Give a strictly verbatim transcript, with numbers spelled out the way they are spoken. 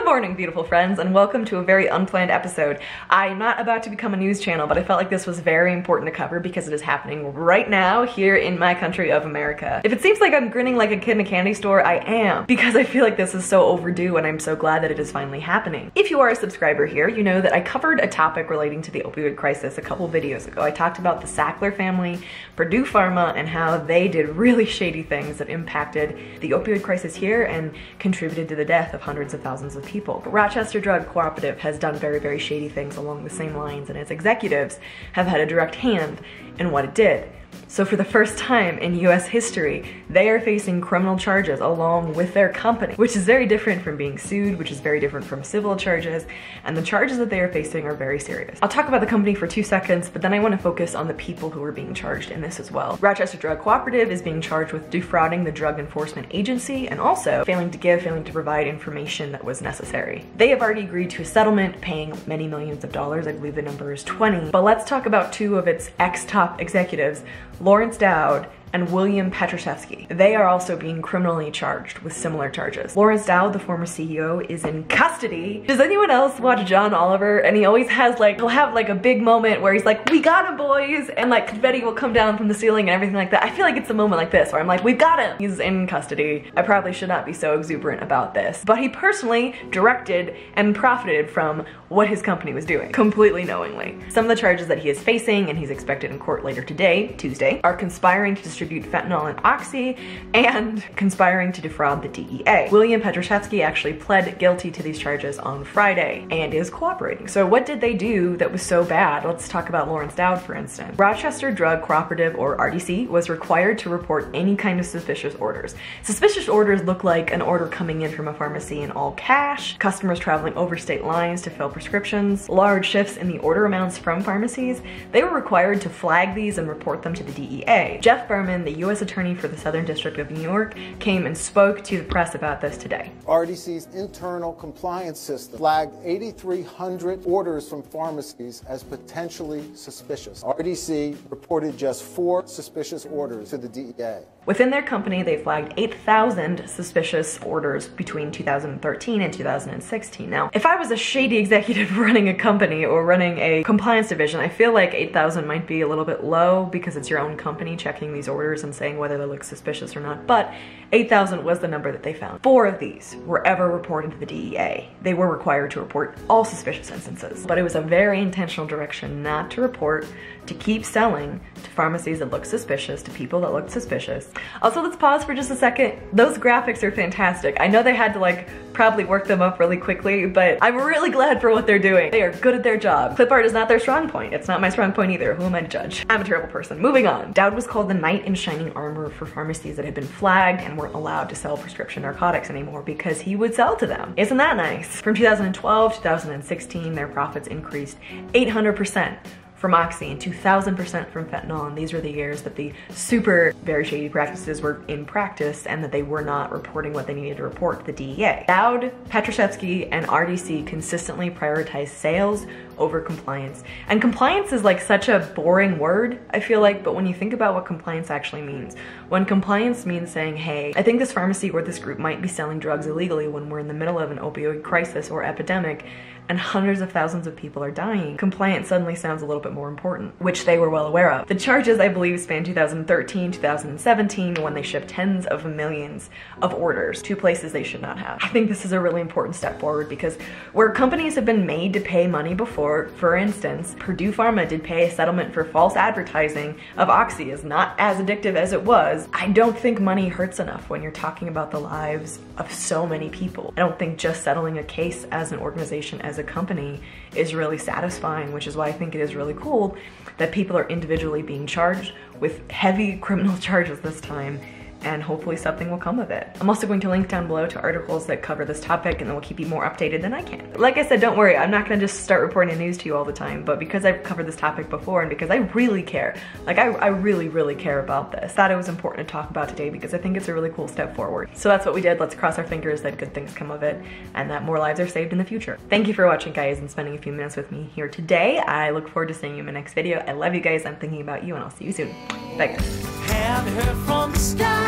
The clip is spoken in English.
Good morning, beautiful friends, and welcome to a very unplanned episode. I'm not about to become a news channel, but I felt like this was very important to cover because it is happening right now here in my country of America. If it seems like I'm grinning like a kid in a candy store, I am, because I feel like this is so overdue and I'm so glad that it is finally happening. If you are a subscriber here, you know that I covered a topic relating to the opioid crisis a couple videos ago. I talked about the Sackler family, Purdue Pharma, and how they did really shady things that impacted the opioid crisis here and contributed to the death of hundreds of thousands of people. But Rochester Drug Cooperative has done very, very shady things along the same lines, and its executives have had a direct hand in what it did. So for the first time in U S history, they are facing criminal charges along with their company, which is very different from being sued, which is very different from civil charges, and the charges that they are facing are very serious. I'll talk about the company for two seconds, but then I want to focus on the people who are being charged in this as well. Rochester Drug Cooperative is being charged with defrauding the Drug Enforcement Agency and also failing to give, failing to provide information that was necessary. They have already agreed to a settlement paying many millions of dollars. I believe the number is twenty. But let's talk about two of its ex-top executives, Lawrence Dowd and William Petruszewski. They are also being criminally charged with similar charges. Lawrence Dowd, the former C E O, is in custody. Does anyone else watch John Oliver? And he always has like, he'll have like a big moment where he's like, we got him, boys, and like confetti will come down from the ceiling and everything like that. I feel like it's a moment like this where I'm like, we've got him. He's in custody. I probably should not be so exuberant about this, but he personally directed and profited from what his company was doing, completely knowingly. Some of the charges that he is facing, and he's expected in court later today, Tuesday, are conspiring to distribute fentanyl and oxy and conspiring to defraud the D E A. William Petruszewski actually pled guilty to these charges on Friday and is cooperating. So what did they do that was so bad? Let's talk about Lawrence Dowd, for instance. Rochester Drug Cooperative, or R D C, was required to report any kind of suspicious orders. Suspicious orders look like an order coming in from a pharmacy in all cash, customers traveling over state lines to fill prescriptions, large shifts in the order amounts from pharmacies. They were required to flag these and report them to the D E A. Jeff Berman, the U S attorney for the Southern District of New York, came and spoke to the press about this today. R D C's internal compliance system flagged eight thousand three hundred orders from pharmacies as potentially suspicious. R D C reported just four suspicious orders to the D E A. Within their company, they flagged eight thousand suspicious orders between two thousand thirteen and two thousand sixteen. Now, if I was a shady executive running a company or running a compliance division, I feel like eight thousand might be a little bit low because it's your own company checking these orders and saying whether they look suspicious or not, but eight thousand was the number that they found. Four of these were ever reported to the D E A. They were required to report all suspicious instances, but it was a very intentional direction not to report, to keep selling to pharmacies that look suspicious, to people that look suspicious. Also, let's pause for just a second. Those graphics are fantastic. I know they had to like probably work them up really quickly, but I'm really glad for what they're doing. They are good at their job. Clip art is not their strong point. It's not my strong point either. Who am I to judge? I'm a terrible person. Moving on. Dowd was called the knight in shining armor for pharmacies that had been flagged and weren't allowed to sell prescription narcotics anymore because he would sell to them. Isn't that nice? From two thousand twelve to two thousand sixteen, their profits increased eight hundred percent. From oxy and two thousand percent from fentanyl, and these were the years that the super very shady practices were in practice and that they were not reporting what they needed to report to the D E A. Dowd, Petruszewski, and R D C consistently prioritized sales over compliance. And compliance is like such a boring word, I feel like, but when you think about what compliance actually means, when compliance means saying, hey, I think this pharmacy or this group might be selling drugs illegally when we're in the middle of an opioid crisis or epidemic and hundreds of thousands of people are dying, compliance suddenly sounds a little bit more important, which they were well aware of. The charges, I believe, span two thousand thirteen, two thousand seventeen, when they shipped tens of millions of orders to places they should not have. I think this is a really important step forward because where companies have been made to pay money before, for instance, Purdue Pharma did pay a settlement for false advertising of oxy is not as addictive as it was. I don't think money hurts enough when you're talking about the lives of so many people. I don't think just settling a case as an organization, as a company, is really satisfying, which is why I think it is really cool that people are individually being charged with heavy criminal charges this time, and hopefully something will come of it. I'm also going to link down below to articles that cover this topic and that will keep you more updated than I can. Like I said, don't worry, I'm not gonna just start reporting the news to you all the time, but because I've covered this topic before and because I really care, like I, I really, really care about this, thought it was important to talk about today because I think it's a really cool step forward. So that's what we did. Let's cross our fingers that good things come of it and that more lives are saved in the future. Thank you for watching, guys, and spending a few minutes with me here today. I look forward to seeing you in my next video. I love you guys, I'm thinking about you, and I'll see you soon. Bye, guys.